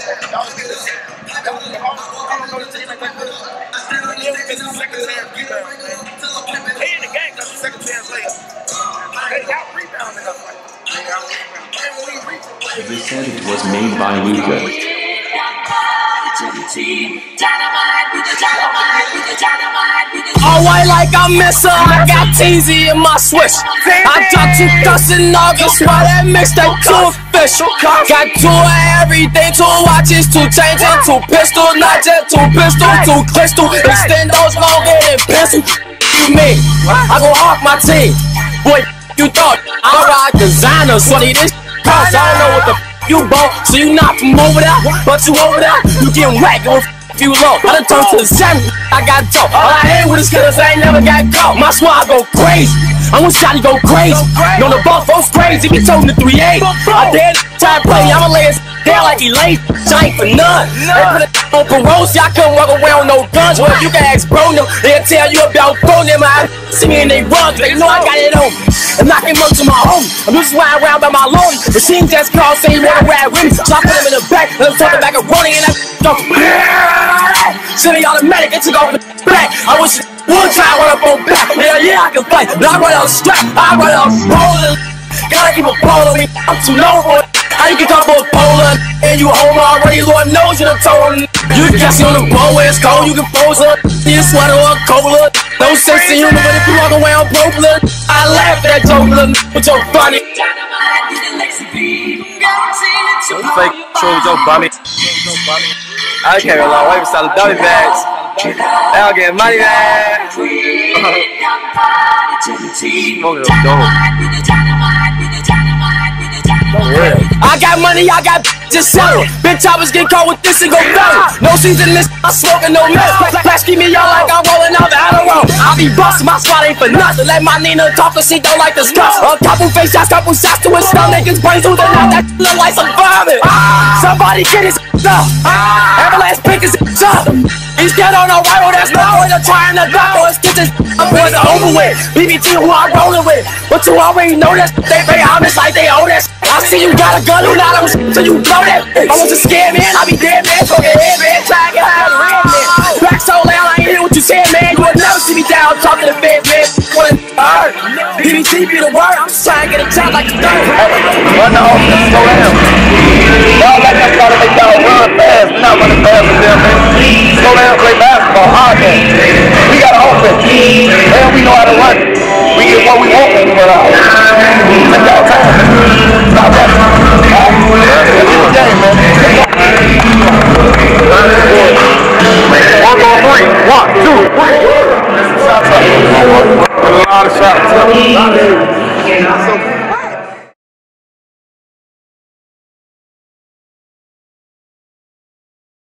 They in the game because the second chance later. They got rebounding up like They said it was made by Luka. All white like I miss her, I got Teezy in my switch. I dropped 2,000 in August, why that mixtape too official? Got 2 of everything, 2 watches, 2 chains, and 2 pistols. Not just 2 pistols, 2 crystal. Extend those longer than pencil. You mean? I go off my team. Boy, you thought I ride designer, sonny, this cost. I don't know what the you bought, so you not from over there, but you over there, you getting whacked on you low. I done turned to the 7, I got dope. All I hate with is killers, I ain't never got caught. My squad go crazy, I want Shotty go crazy. No, the ball folks crazy, we told him to 3-8. I dare try to play, I'ma lay his down like he lazy. I ain't for none. They put it on parole, see I couldn't walk around with no guns. Well, you can ask bro them, they'll tell you about bro them. I see me and they run, they know I got it on me. I'm knocking up to my home. I'm just riding around by my lonely. The machine just called saying you wanna ride with me. So I put him in the back, let him talk back and running and that go. Semi automatic, it took off the back. I wish one time I run up on back. Yeah, I can fight. But I run out strap, I run out rolling. Gotta keep a pole on me, I'm too low for it. How you can talk about polar and you home already, Lord knows you done told him. You can catch on the boat where it's cold, you can pose up in your sweater or a cola. No sense in humor, but if you walk around broke, look, I laugh at that joke, look, but you're funny. So fake trolls, your bummy. I can't rely on wait for selling dummy bags. I'll get money back. Smoking a dope. I got money, I got just sell it. Bitch, I was getting caught with this and go down. No season this, I'm smoking no mess. Flash keep me out like I'm rolling out the Adderall. I be bustin', my spot ain't for nothing. Let my Nina talk, cause she don't like the stuff. A couple face shots, couple shots to his stomach. His brains through the night, that look like some vomit. Somebody get his up. Avalanche pick his up. He's dead on the right, that's no way to trying to drop or get this up with the over with. BBT who I'm rolling with. But you already know that they pay homage like they owe that. I see you got a gun, who not so you blow that. I was a scared man, I be dead man, so get head man, try to get high the red man. Back so loud, I ain't hear what you said, man. You would never see me down talking to feds, man. BBT be the word, I'm just trying to get a job like the third. Run the offense, slow down. Y'all like that try to make y'all run fast. We're not running fast with them, man. Slow down, play basketball, hard man. We got an offense, and we know how to run. We get what we want when we run out. Take y'all time, man. Stop that. Let's get the game, man. 1 on 3. 1, 2, 3. A lot of shots.